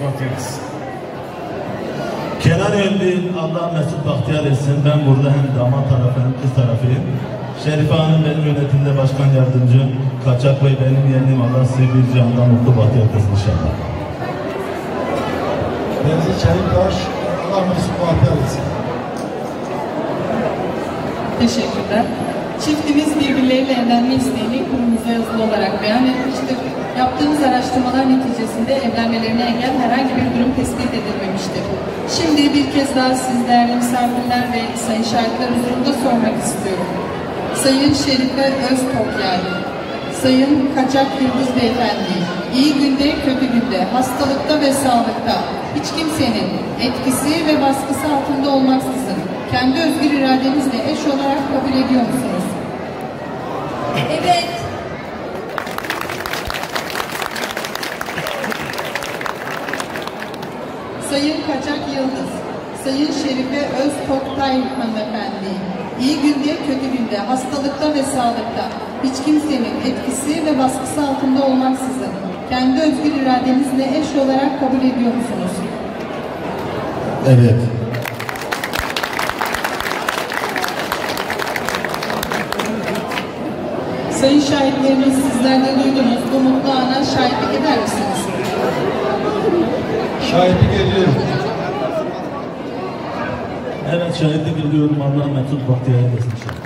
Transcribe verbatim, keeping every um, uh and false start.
bahtiyar etsin. Kenan Elbi, Allah mesut bahtiyar etsin. Ben burada hem damat tarafı hem kız tarafıyım. Şerife Hanım benim yönetimde başkan yardımcım. Kaçak Bey benim yeğenim. Allah sizi bir candan mutlu bahtiyar etsin inşallah. Benzi Çeliktaş, Allah mesut bahtiyar etsin. Teşekkürler. Çiftimiz birbirleriyle evlenme isteğini kurumuza yazılı olarak beyan etmiştir. Yaptığımız araştırmalar neticesinde evlenmelerine engel herhangi bir durum tespit edilmemiştir. Şimdi bir kez daha siz değerli misafirler ve sayın şahitler huzurunda sormak istiyorum. Sayın Şerife Öztokyay, Sayın Kaçak Yıldız Beyefendi, iyi günde kötü günde, hastalıkta ve sağlıkta hiç kimsenin etkisi ve baskısı altında olmaksızın kendi özgür iradenizle eş olarak kabul ediyor musunuz? Evet. Sayın Kaçak Yıldız, Sayın Şerife Öztoktay hanımefendi, iyi günde kötü günde, hastalıkta ve sağlıkta hiç kimsenin etkisi ve baskısı altında olmaksızın kendi özgür iradenizle eş olarak kabul ediyor musunuz? Evet. Sayın şahitlerimiz, sizler de duydunuz. Bu mutlu ana şahitlik eder misiniz? Şahitlik ediyorum. Evet, şahitlik ediyorum. Allah mesut bahtiyar etsin inşallah.